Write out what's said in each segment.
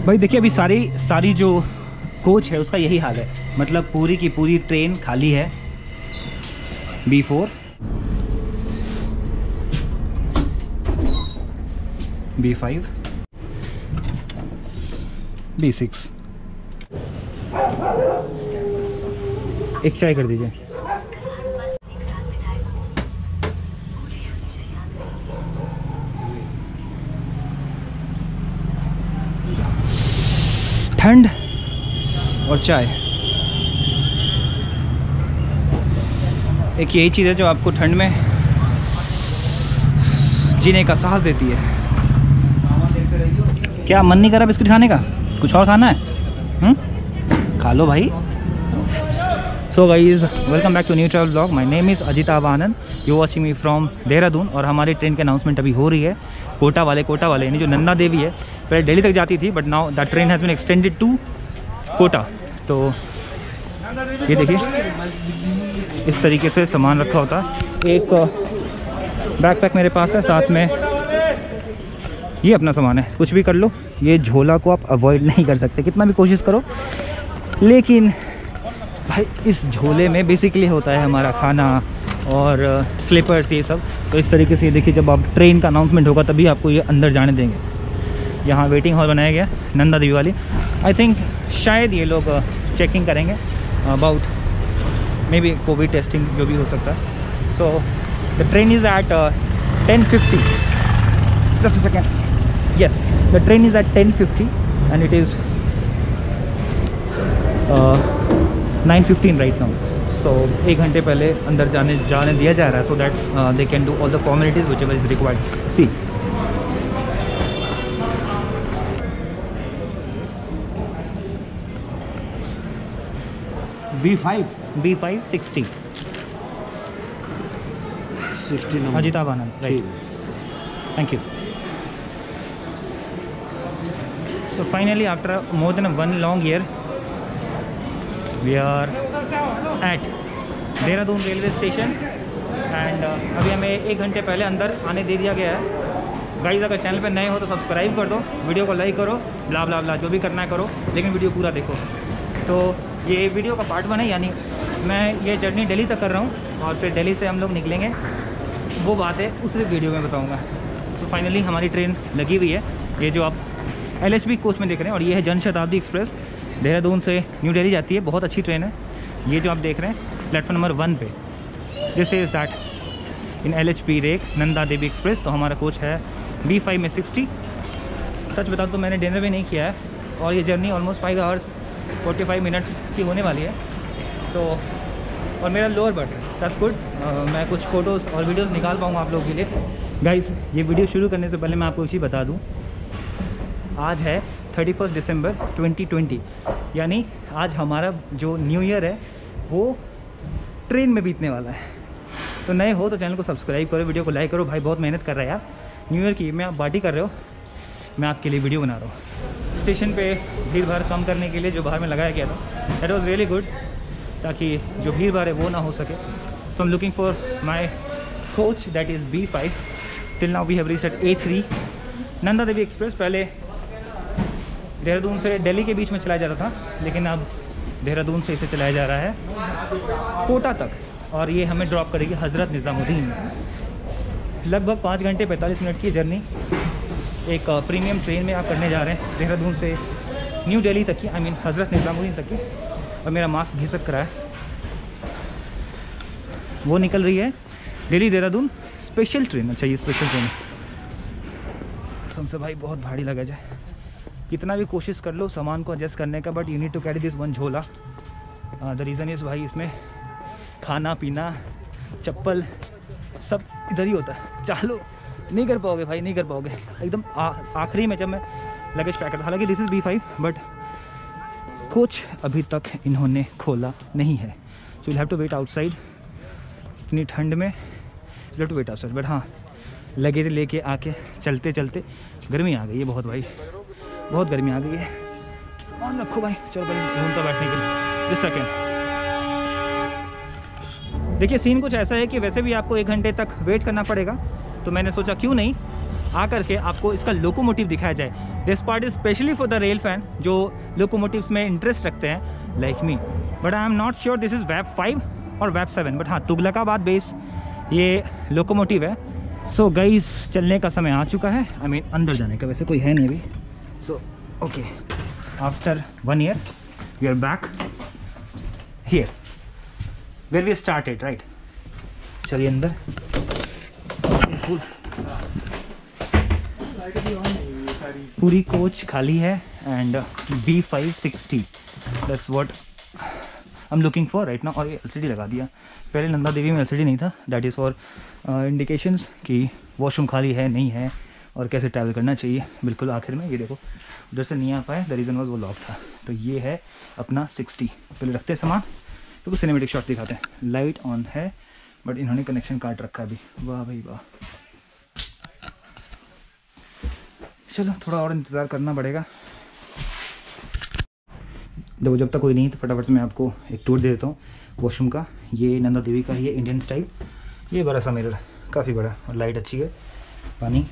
भाई देखिए अभी सारी जो कोच है उसका यही हाल है, मतलब पूरी की पूरी ट्रेन खाली है। B4, B5, B6। एक चाय कर दीजिए। ठंड और चाय, एक यही चीज़ है जो आपको ठंड में जीने का साहस देती है। क्या मन नहीं कर रहा बिस्किट खाने का? कुछ और खाना है? खा लो भाई। So guys, welcome back to new travel blog. My name is Ajitabh Anand, you watching me from Dehradun. और हमारी ट्रेन की अनाउंसमेंट अभी हो रही है। कोटा वाले यानी जो नंदा देवी है, पहले दिल्ली तक जाती थी, but now the train has been extended to Kota. तो ये देखिए इस तरीके से सामान रखा होता है। एक बैकपैक मेरे पास है, साथ में ये अपना सामान है। कुछ भी कर लो, ये झोला को आप अवॉइड नहीं कर सकते, कितना भी कोशिश करो। लेकिन भाई इस झोले में बेसिकली होता है हमारा खाना और स्लीपर्स, ये सब। तो इस तरीके से देखिए, जब आप ट्रेन का अनाउंसमेंट होगा तभी आपको ये अंदर जाने देंगे। यहाँ वेटिंग हॉल बनाया गया नंदा देवी वाली। आई थिंक शायद ये लोग चेकिंग करेंगे about maybe Covid testing, जो भी हो सकता है। So the train is at 10:50। Just a second. Yes, the train is at 10:50 and it is 9:15 right now. So 1 घंटे पहले अंदर जाने दिया जा रहा है, so that they can do all the formalities whichever is required. See B5 60 Ajitabh Anand, right. Thank you. So finally, after more than 1 long year, we are at Dehradun railway station and अभी हमें 1 घंटे पहले अंदर आने दे दिया गया है। गाइस, अगर चैनल पे नए हो तो सब्सक्राइब कर दो, वीडियो को लाइक करो, ब्ला ब्ला ब्ला जो भी करना है करो, लेकिन वीडियो पूरा देखो। तो ये वीडियो का पार्ट 1 है, यानी मैं ये जर्नी दिल्ली तक कर रहा हूँ और फिर दिल्ली से हम लोग निकलेंगे, वो बात है उस वीडियो में बताऊँगा। सो फाइनली हमारी ट्रेन लगी हुई है, ये जो आप LHB कोच में देख रहे हैं, और ये है जनशताब्दी एक्सप्रेस, देहरादून से न्यू दिल्ली जाती है। बहुत अच्छी ट्रेन है। ये जो आप देख रहे हैं प्लेटफॉर्म नंबर 1 पे, this is that in LHB rake Nanda Devi express. तो हमारा कोच है B5 में 60। सच बता तो मैंने डिनर भी नहीं किया है और ये जर्नी ऑलमोस्ट 5 आवर्स 45 मिनट्स की होने वाली है। तो और मेरा लोअर बर्थ है, दैट्स गुड। मैं कुछ फ़ोटोज़ और वीडियोज़ निकाल पाऊँगा आप लोगों के लिए। गाइस, ये वीडियो शुरू करने से पहले मैं आपको एक चीज़ बता दूँ, आज है 31 दिसंबर 2020, यानी आज हमारा जो न्यू ईयर है वो ट्रेन में बीतने वाला है। तो नए हो तो चैनल को सब्सक्राइब करो, वीडियो को लाइक करो। भाई बहुत मेहनत कर रहा है यार, न्यू ईयर की मैं आप पार्टी कर रहे हो, मैं आपके लिए वीडियो बना रहा हूँ। स्टेशन पे भीड़ भाड़ कम करने के लिए जो बाहर में लगाया गया था, दैट वाज रियली गुड, ताकि जो भीड़ भाड़ है वो ना हो सके। So I am looking for my coach that is B5। Till now we have reached at A3 Nanda Devi express. पहले देहरादून से दिल्ली के बीच में चलाया जाता था, लेकिन अब देहरादून से इसे चलाया जा रहा है कोटा तक, और ये हमें ड्रॉप करेगी हज़रत निज़ामुद्दीन में। लगभग 5 घंटे 45 मिनट की जर्नी एक प्रीमियम ट्रेन में आप करने जा रहे हैं, देहरादून से न्यू दिल्ली तक की, आई मीन हज़रत निज़ामुद्दीन तक की। और मेरा मास्क घिसक करा है। वो निकल रही है दिल्ली देहरादून स्पेशल ट्रेन। अच्छा, ये स्पेशल ट्रेन हमसे भाई बहुत भारी लगा जाए, कितना भी कोशिश कर लो सामान को एडजस्ट करने का, but you need to carry this 1 झोला। द रीज़न इज़ भाई इसमें खाना पीना चप्पल सब इधर ही होता है। चालो नहीं कर पाओगे भाई, नहीं कर पाओगे। एकदम आखिरी में जब मैं लगेज पैक करता, हालांकि this is B5 but coach अभी तक इन्होंने खोला नहीं है। So will have to wait outside. इतनी ठंड में will have to wait outside. But हाँ, लगेज लेके आके चलते चलते गर्मी आ गई है बहुत भाई, बहुत गर्मी आ गई है। सामान रखो भाई, चलो पहले घूमता बैठने के लिए। जिस सेकेंड देखिए, सीन कुछ ऐसा है कि वैसे भी आपको 1 घंटे तक वेट करना पड़ेगा, तो मैंने सोचा क्यों नहीं आकर के आपको इसका लोकोमोटिव दिखाया जाए। This part is specially for the rail fan जो लोकोमोटिव्स में इंटरेस्ट रखते हैं like me, but I am not sure this is वेब 5 और वेब 7, बट हाँ तुगलकाबाद बेस ये लोकोमोटिव है। सो गाइस चलने का समय आ चुका है, आई मीन अंदर जाने का, वैसे कोई है नहीं अभी। So okay, after 1 year we are back here where we started, right. चलिए अंदर। पूरी कोच खाली है and B560 that's what I am looking for right now. और ये LCD लगा दिया, पहले नंदा देवी में LCD नहीं था। दैट इज़ फॉर इंडिकेशंस कि वॉशरूम खाली है नहीं है और कैसे ट्रैवल करना चाहिए। बिल्कुल आखिर में ये देखो उधर से नहीं आ पाए, द रीज़न वॉज वो लॉक था। तो ये है अपना 60। पहले रखते हैं सामान तो कुछ सिनेमेटिक शॉट दिखाते हैं। लाइट ऑन है बट इन्होंने कनेक्शन काट रखा है अभी। वाह भाई वाह, चलो थोड़ा और इंतज़ार करना पड़ेगा। देखो जब तक कोई नहीं तो फटाफट से मैं आपको एक टूर दे देता हूँ वॉशरूम का। ये नंदा देवी का, ये इंडियन स्टाइल, ये बड़ा सा मिरर काफ़ी बड़ा और लाइट अच्छी है। पानी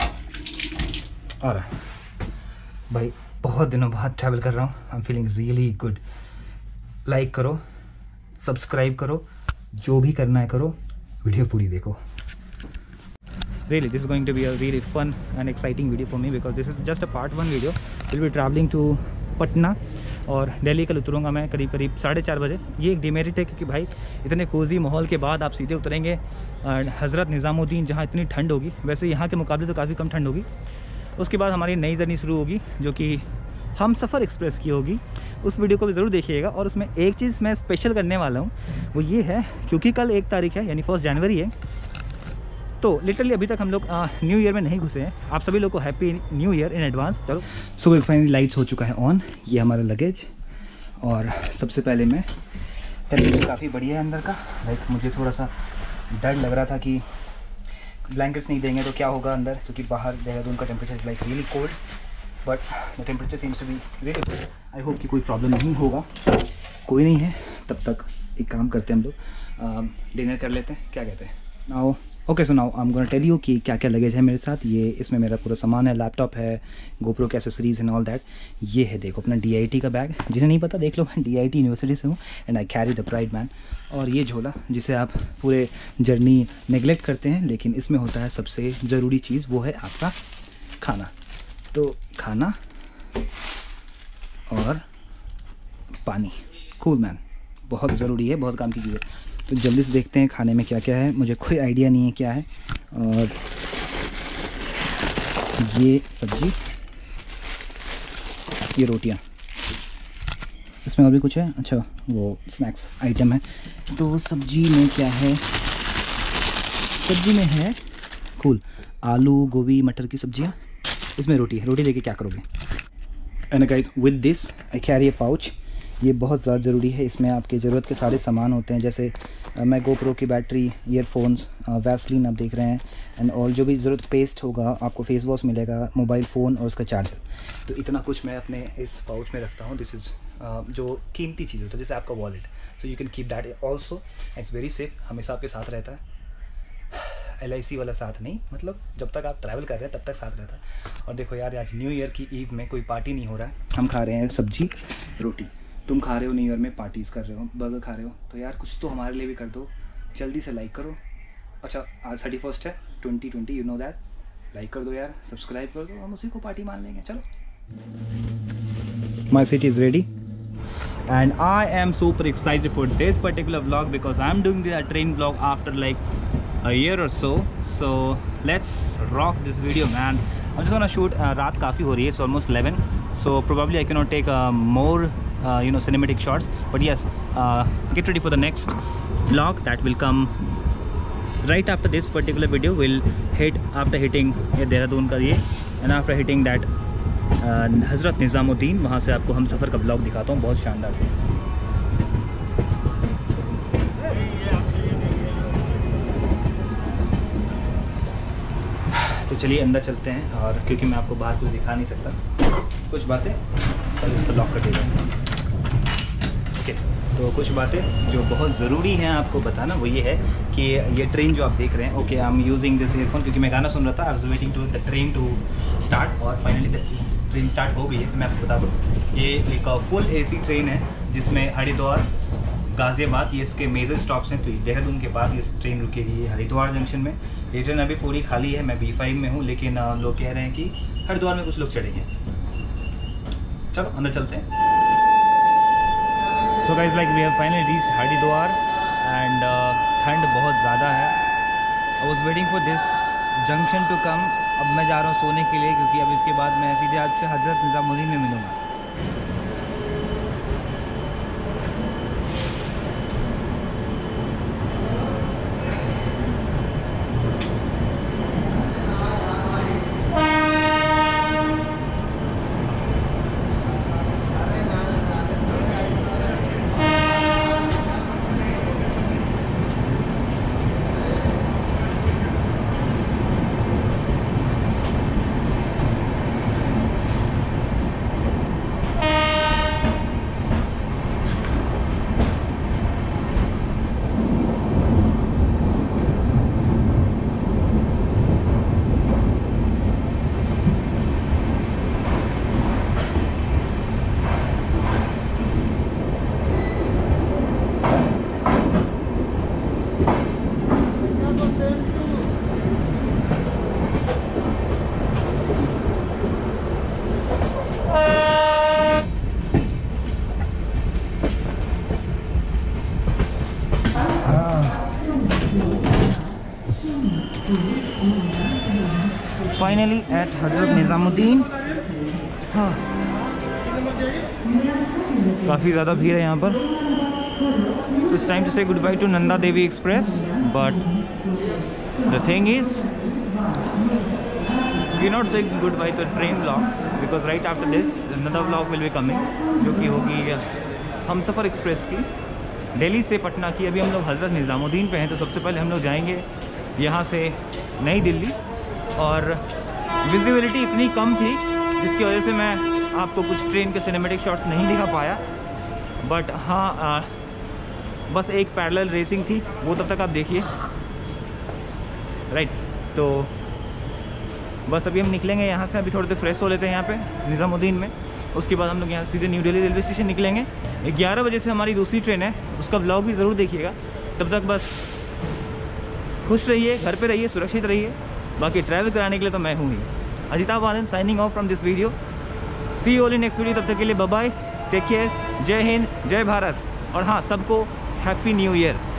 आ रहा है भाई, बहुत दिनों बाद ट्रैवल कर रहा हूँ। I am feeling really good. Like करो, सब्सक्राइब करो, जो भी करना है करो, वीडियो पूरी देखो। Really, this is going to be a really fun and exciting video for me because this is just a part 1 video. We'll be traveling to Patna और दिल्ली कल उतरूँगा मैं करीब 4:30 बजे। ये एक डिमेरिट है क्योंकि भाई इतने कोजी माहौल के बाद आप सीधे उतरेंगे हज़रत निज़ामुद्दीन जहाँ इतनी ठंड होगी। वैसे यहाँ के मुकाबले तो काफ़ी कम ठंड होगी। उसके बाद हमारी नई जर्नी शुरू होगी जो कि हम सफ़र एक्सप्रेस की होगी। उस वीडियो को भी ज़रूर देखिएगा। और उसमें एक चीज़ मैं स्पेशल करने वाला हूँ, वो ये है क्योंकि कल 1 तारीख है यानी 1 जनवरी है, तो लिटरली अभी तक हम लोग न्यू ईयर में नहीं घुसे हैं। आप सभी लोग को happy new year in advance. चलो सो फाइनली लाइट्स हो चुका है ऑन। ये हमारा लगेज और सबसे पहले मैं टेम्परेचर काफ़ी बढ़िया है अंदर का। लाइक मुझे थोड़ा सा डर लग रहा था कि ब्लैंकेट्स नहीं देंगे तो क्या होगा अंदर, क्योंकि बाहर देहरादून का temperature is like really cold, but the temperature seems to be really good. I hope कि कोई प्रॉब्लम नहीं होगा। कोई नहीं है तब तक एक काम करते हैं हम लोग, डिनर कर लेते हैं, क्या कहते हैं। Now okay, so now I am gonna tell you कि क्या क्या लगेज है मेरे साथ। ये इसमें मेरा पूरा सामान है, लैपटॉप है, गोप्रो के एसेसरीज एंड ऑल दैट। ये है देखो अपना DIT का बैग, जिन्हें नहीं पता देख लो, मैं DIT यूनिवर्सिटी से हूँ and I carry the pride man. और ये झोला जिसे आप पूरे जर्नी नेगलेक्ट करते हैं, लेकिन इसमें होता है सबसे ज़रूरी चीज़, वो है आपका खाना। तो खाना और पानी, कूल मैन, बहुत ज़रूरी है, बहुत काम की चीज़ है। तो जल्दी से देखते हैं खाने में क्या क्या है, मुझे कोई आइडिया नहीं है क्या है। और ये सब्जी, ये रोटियां, इसमें और भी कुछ है, अच्छा वो स्नैक्स आइटम है। तो सब्जी में क्या है, सब्जी में है कूल आलू गोभी मटर की सब्जियां। इसमें रोटी है, रोटी लेके क्या करोगे। And guys with this I carry a pouch. ये बहुत ज़्यादा ज़रूरी है, इसमें आपके ज़रूरत के सारे सामान होते हैं, जैसे मैं गोप्रो की बैटरी, ईयरफोन्स, वैसलीन आप देख रहे हैं एंड ऑल, जो भी ज़रूरत, पेस्ट होगा, आपको फेस वॉश मिलेगा, मोबाइल फ़ोन और उसका चार्जर। तो इतना कुछ मैं अपने इस पाउच में रखता हूँ। दिस इज़ जो कीमती चीज़ होता है जैसे आपका wallet, so you can keep that also, it's very safe, हमेशा आपके साथ रहता है। LIC वाला साथ नहीं, मतलब जब तक आप ट्रैवल कर रहे हैं तब तक साथ रहता है। और देखो यार, आज न्यू ईयर की ईव में कोई पार्टी नहीं हो रहा है, हम खा रहे हैं सब्जी रोटी। तुम खा रहे हो न्यू ईयर में, पार्टीज़ कर रहे हो, बर्गर खा रहे हो, तो यार कुछ तो हमारे लिए भी कर दो। जल्दी से लाइक करो। अच्छा आज 31 है 2020, यू नो दैट। लाइक कर दो यार, सब्सक्राइब कर दो, हम उसी को पार्टी मान लेंगे। चलो, my seat is ready and I am super excited for this particular vlog because I'm doing the train vlog after like a year or so. So let's rock this video, man. I'm just gonna shoot. रात काफ़ी हो रही है, it's almost 11, so probably I cannot take more cinematic shots, but yes, get ready for the next vlog that will come right after this particular video. Will hit after hitting Dehradun का ये, and after hitting that Hazrat Nizamuddin, वहाँ से आपको हम सफ़र का blog दिखाता हूँ बहुत शानदार से। तो चलिए अंदर चलते हैं, और क्योंकि मैं आपको बाहर कुछ दिखा नहीं सकता कुछ बातें, तो इसको लॉक कर देगा। ओके, तो कुछ बातें जो बहुत ज़रूरी हैं आपको बताना वो ये है कि ये ट्रेन जो आप देख रहे हैं, okay I am using this earphone क्योंकि मैं गाना सुन रहा था। I was waiting to the train to start और फाइनली द ट्रेन स्टार्ट हो गई है। मैं आपको बता दूँ ये एक फुल AC ट्रेन है जिसमें हरिद्वार, गाज़ियाबाद ये इसके मेजर स्टॉप्स हैं। तो देहरादून के बाद ये ट्रेन रुकेगी हरिद्वार जंक्शन में। ये ट्रेन अभी पूरी खाली है, मैं B5 में हूँ, लेकिन लोग कह रहे हैं कि हरिद्वार में कुछ लोग चढ़ेंगे। चलो अंदर चलते हैं। So guys like we have finally reached Haridwar and ठंड बहुत ज़्यादा है। I was waiting for this junction to come. अब मैं जा रहा हूँ सोने के लिए क्योंकि अब इसके बाद मैं सीधे आपसे हज़रत निज़ामुद्दीन में मिलूँगा। Finally at Hazrat Nizamuddin. हाँ, काफ़ी ज़्यादा भीड़ है यहाँ पर। तो it's time to say good bye to Nanda Devi express, but the thing is we not say good bye to train vlog because right after this another vlog will be coming जो कि होगी हमसफ़र एक्सप्रेस की, दिल्ली से पटना की। अभी हम लोग हज़रत निज़ामुद्दीन पे हैं, तो सबसे पहले हम लोग जाएंगे यहाँ से नई दिल्ली। और विजिबिलिटी इतनी कम थी जिसकी वजह से मैं आपको कुछ ट्रेन के सिनेमेटिक शॉट्स नहीं दिखा पाया, बट हाँ बस एक पैरेलल रेसिंग थी, वो तब तक आप देखिए। राइट, तो बस अभी हम निकलेंगे यहाँ से। अभी थोड़ी देर फ्रेश हो लेते हैं यहाँ पे निज़ामुद्दीन में, उसके बाद हम लोग यहाँ सीधे न्यू दिल्ली रेलवे स्टेशन निकलेंगे। 11 बजे से हमारी दूसरी ट्रेन है, उसका ब्लॉग भी ज़रूर देखिएगा। तब तक बस खुश रहिए, घर पे रहिए, सुरक्षित रहिए। बाकी ट्रैवल कराने के लिए तो मैं हूँ ही। Ajitabh Anand signing off from this video. See you all in next video. तब तक के लिए बाय बाय, टेक केयर, जय हिंद, जय भारत, और हाँ सबको हैप्पी न्यू ईयर।